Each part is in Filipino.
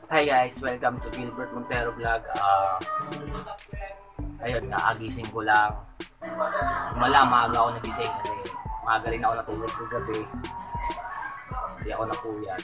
Hi guys, welcome to Gilbert Montero Vlog. Ayun, naagising ko lang. Maaga ako nagising kasi maaga rin ako natulog ng gabi. Hindi ako napuyat.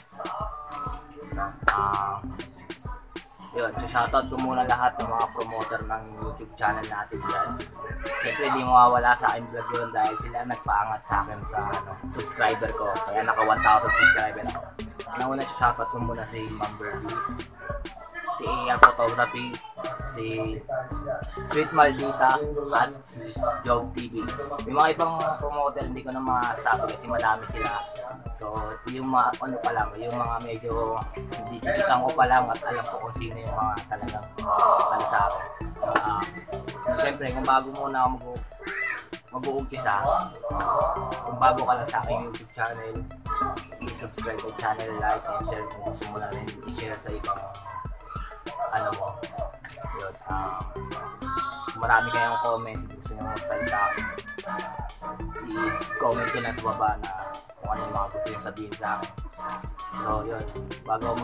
Yun, so shoutout ko muna lahat ng mga promoter ng YouTube channel natin dyan. Siyempre hindi mawawala sa akin vlog yun dahil sila nagpaangat sa akin sa subscriber ko. Kaya naka 1,000 subscriber ako. Una shoutout ko muna si Ma'am Berlies, si AR Photography, si Sweet Maldita, at si Job TV. Yung mga ibang promoter hindi ko na masabi kasi madami sila. So yung mga ano pa lang, yung mga medyo hindi kikitan ko pa lang at alam ko kung sino yung mga talagang ano sa akin. Siyempre kung bago muna ako mag-uumpisa, kung bago ka lang sa aking YouTube channel, i-subscribe ko channel, like, and share kung gusto mo na rin i-share sa ibang ano mo. Yun, marami kayong comment, gusto nyo magsalita, i-comment ko lang sa baba na kung ano yung mga gusto yung sabihin sa akin. So yun, bago ako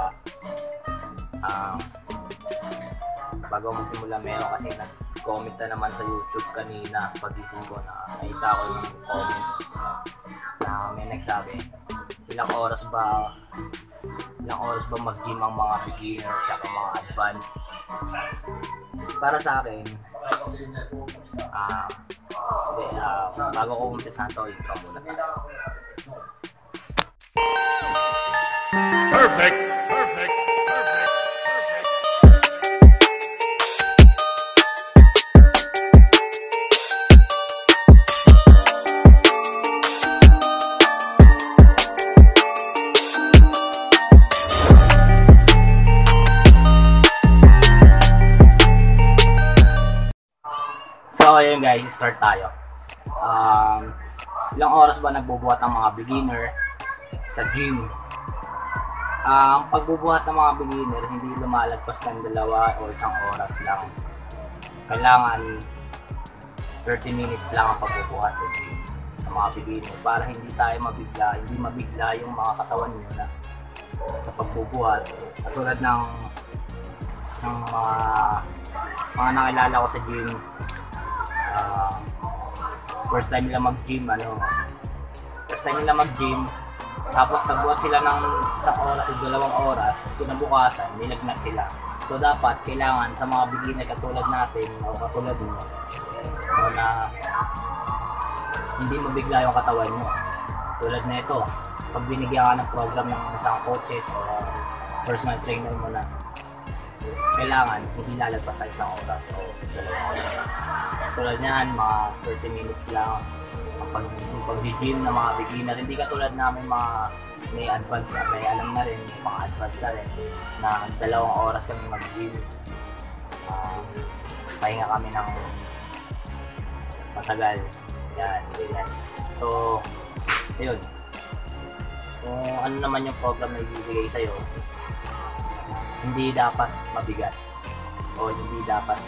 magsimula, meron kasi nag-comment na naman sa YouTube kanina pagising ko na nakita ko yung comment na may nagsabi, ilang oras ba mag-gym ang mga beginner at mga advanced. Para sa akin, bago ko umpisa ito, ito muna tayo. Perfect. So ayun guys, start tayo. Ilang oras ba nagbubuhat ang mga beginner sa gym? Ang pagbubuhat ng mga beginner hindi lumalagpas ng 2 o 1 oras lang. Kailangan 30 minutes lang ang pagbubuhat sa gym ng mga beginner para hindi mabigla yung mga katawan nyo na sa pagbubuhat. Katulad ng mga nakilala ko sa gym, first time nila mag-gym, tapos nagbuhat sila ng 1 oras o 2 oras, kinabukasan, nilagnat sila. So dapat, kailangan sa mga beginner katulad natin, o katulad mo, na hindi mabigla yung katawan mo. Tulad na ito, pag binigyan ka ng program ng isang coaches o personal trainer mo na, kailangan hindi lalagpas sa 1 oras o 2 oras. Tulad niyan, mga 30 minutes lang ang pag-gym ng mga beginner. Hindi katulad namin mga may advance na, may alam na rin, mga advance na rin na 2 oras yung mag-gym. Pahinga kami ng matagal. Yan. So, ayun. Kung ano naman yung program na ibibigay sa'yo, hindi dapat mabigat o hindi dapat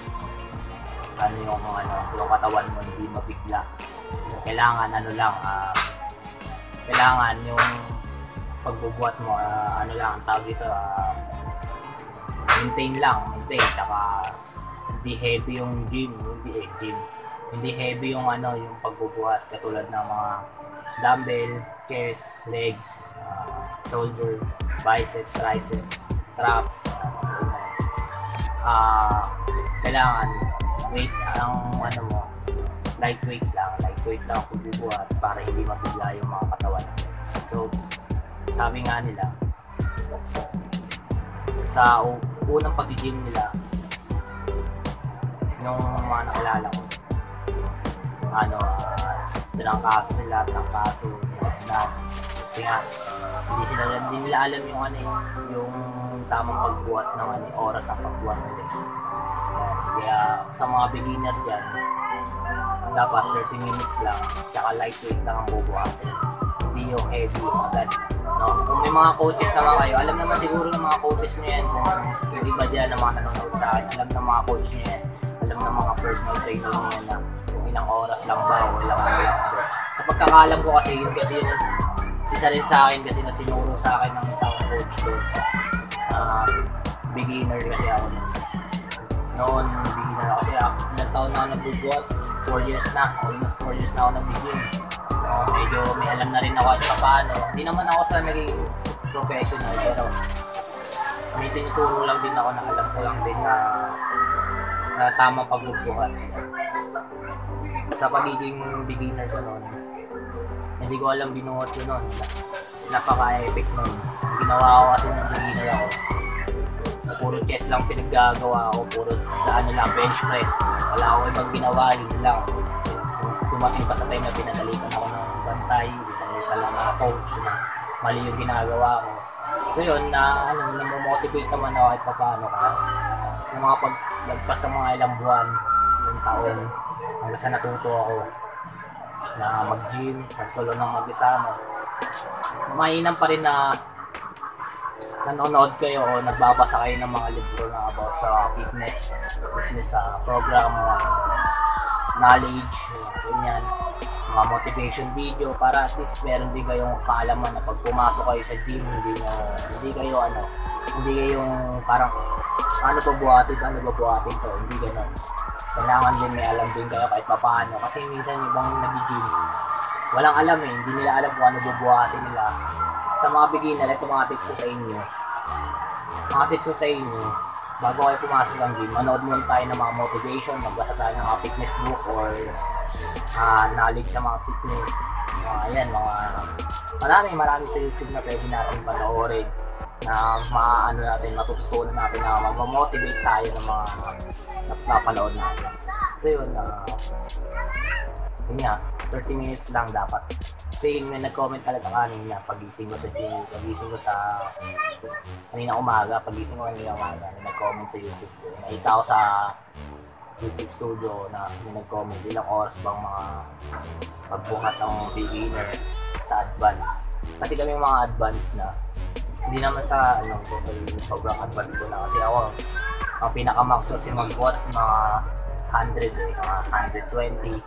yung katawan mo hindi mabigla. Kailangan kailangan yung pagbubuhat mo ang tawag dito, maintain, tsaka hindi heavy yung hindi heavy yung yung pagbubuhat katulad ng mga dumbbell, chest, legs, shoulder, biceps, triceps, traps. Kailangan weight lightweight lang pagbubuhat para hindi mabigla yung mga katawan. So sabi nga nila sa unang pag-gym nila nung mga nakilala ko, tinangkaso sila na kasi nga hindi nila alam yung tamang pagbuhat ng oras ng pagbuhat nila. Kaya sa mga beginner dyan, dapat 30 minutes lang, tsaka lightweight lang ang bubuhatin. Hindi yung heavy agad. No? Kung may mga coaches naman kayo, alam naman siguro ng mga coaches nyo yan, kung yung iba dyan na mga nanonood sa akin, alam ng mga coach nyo yan, alam ng mga personal trainer nyo yan na kung ilang oras lang ba o ilang ano lang ba. Sa pagkakalam ko kasi yun isa rin sa akin kasi na tinuro sa akin ng isang coach doon. beginner kasi ako noon. Beginner ako kasi ilang taon na ako nagbubuhat. 4 years na. Almost 4 years na ako nag-begin. Medyo may alam na rin ako at paano. Hindi naman ako sa naging professional pero may tinuturo lang din ako na alam ko lang din na tamang pagbubuhat. Sa pagiging beginner ko noon, hindi ko alam binuhat ko noon. Napaka-epic noon. Ginawa ko kasi nung beginner ako. Puro chest lang pinaggagawa ko, puro lang, bench press. Wala ako ibang ginawa, yun lang. Dumating pa sa time na pinagalitan ako ng bantay, pinagalitan lang ng coach na mali yung ginagawa ko. So yun, namomotivate naman ako kahit paano ka. Yung mga paglagpas sa mga ilang buwan, ilang taon, hanggang sa natuto ako na mag-gym, mag-solo ng mag-isama. Mainam pa rin na nanonood kayo o nagbabasa kayo ng mga libro na about sa fitness program, knowledge, ganyan, mga motivation video para at least meron din kayong kaalaman na pag pumasok kayo sa gym, hindi kayo parang ano ba buhatin to, hindi gano'n. Kailangan din may alam din kayo kahit papaano kasi minsan yung ibang nag-gym walang alam hindi nila alam kung ano bubuhatin nila. Sa mga beginner, ito mga tips ko sa inyo. Bago kayo pumasok ng gym, manood muna tayo ng mga motivation, magbasa tayo ng mga fitness book or knowledge sa mga fitness. Marami sa YouTube na pwede natin panoorin na matututunan natin na mag-motivate tayo ng mga napapanood natin. So yun, 30 minutes lang dapat. Kasi may nag-comment talaga kanina, pagising ko sa kanina umaga, may nag-comment sa YouTube ko. Nakita ko sa YouTube studio na may nag-comment, ilang oras bang mga pagbuhat ng beginner sa advance. Kasi kami mga advance na, hindi naman sa sobrang advance ko na kasi ako, ang pinaka-max kasi magbuhat mga 100, mga 120,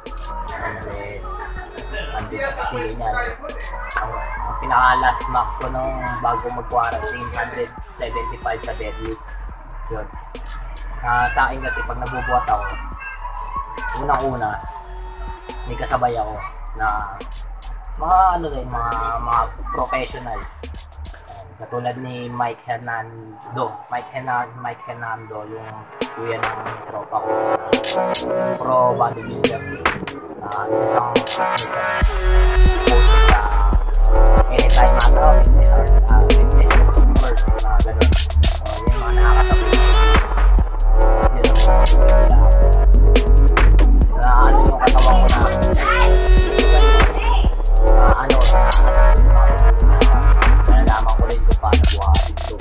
160 yan. Ang pinaka-last max ko nung bago mag-quarantine, 175 sa deadlift. Yun. Sa akin kasi pag nabubuhat ako, unang-una, may kasabay ako na mga professional. Katulad ni Mike Hernando, yung kuya ng tropa ko, pro bodybuilder. Isa siyang fitness coach sa Anytime Matter Fitness first na gano'n. Yung mga nakakasabay yun ang yung katawan ko na nalalaman ko rin kung paano buhatin ito,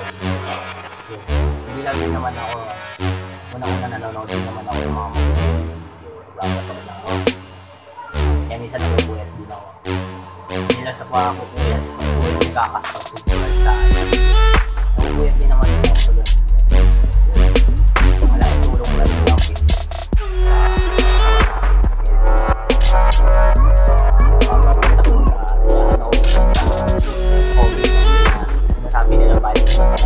hindi lang din naman ako una-una nanonood din naman ako ng mga nagbabasa ko lang ako. Kaya minsan nagbubuhat din ako. Hindi lang sa pagkukuya, yung kakas pagsubuhat sa akin. Nagbubuhat din naman yung mga pagkukuya. Malaking tulong lang yung mga fitness sa pagpapunta ko sa hobby na sinasabi nila bali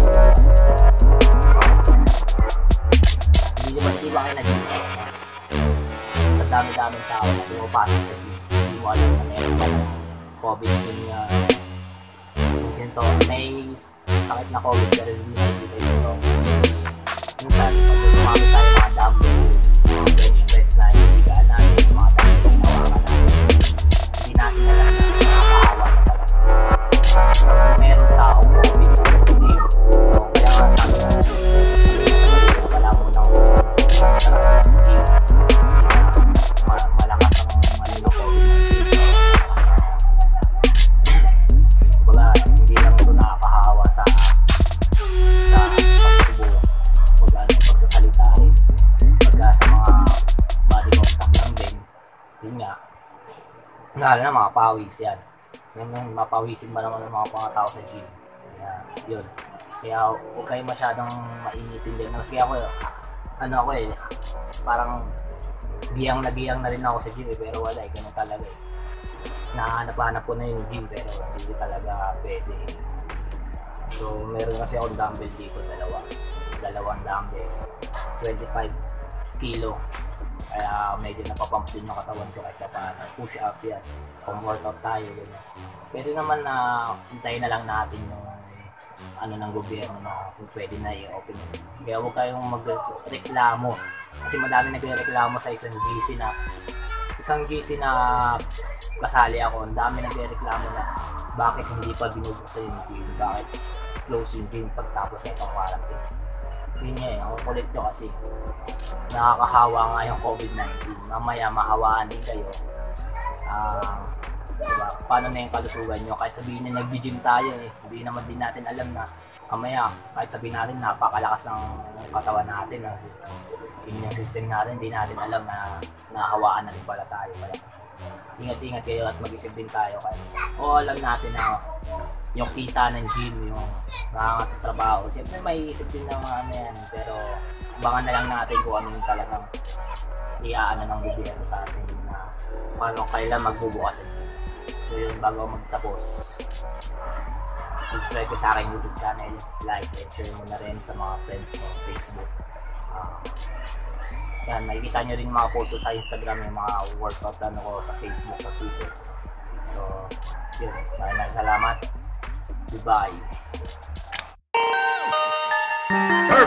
hindi ba kayo nag-iisip na sa dami-daming tao na pumapasok sa gym, hindi mo alam na meron pa ng COVID nga minsan to, may sakit na COVID pero hindi na ibigay sa to. Minsan, pag lumamit tayo mga dumbbell, mga bench press na hindi gaan natin, mga dumbbell na ginawa ka natin, hindi natin alam na nakakahawa na talaga. Pag meron taong COVID na nag-gym, kaya nga sabi na wala mo nang gym kasi malakas ang COVID-19. Kumbaga, hindi lang ito nakakahawa sa pagtubo, pagsasalita rin. Pagka sa mga body contact lang din, yun nga, lalo na mga pawis yan. Mapawisin ba naman ng mga tao sa gym. Kaya, yun. Kaya huwag kayo masyadong mainitin din. Kasi ako, parang giyang na rin ako sa gym pero wala ganun talaga nahanap ko na yung gym pero hindi talaga pwede. So meron kasi akong dumbbell dito, 2. dalawang dumbbell, 25 kilo. Kaya medyo napapump din yung katawan ko kahit paano. Push up yan. Kung workout tayo, ganyan. Pwede naman na hintayin na lang natin yung ano ng gobyerno na kung pwede na i-open. Kaya huwag kayong magreklamo. Kasi madami nagre-reklamo sa isang GC na kasali ako. Ang dami nagre-reklamo na bakit hindi pa binubuksan yung gym, bakit close yung gym pagtapos na itong quarantine. Yun nga ang kulit nyo kasi nakakahawa nga yung COVID-19. Mamaya mahawaan din kayo. Diba? Paano na yung kalusugan nyo? Kahit sabihin nyo nag-gym tayo hindi naman din natin alam na mamaya kahit sabihin natin napakalakas ng katawan natin, immune system natin, hindi natin alam na nahawaan na rin pala tayo. Ingat-ingat kayo at mag-isip din tayo o alam natin na yung kita ng gym, yung trabaho. Siyempre may isip din ng mga ano yan, pero abangan na lang natin kung ano yung talagang iaano ng gobyerno sa atin na paano kailan magbubukas. So yun, bago magtapos, subscribe ka sa aking YouTube channel, like and share mo na rin sa mga friends mo, Facebook. Yan, makikita nyo rin mga posts sa Instagram, yung mga workout ko sa Facebook, sa Twitter. So, yun, maraming salamat. Goodbye.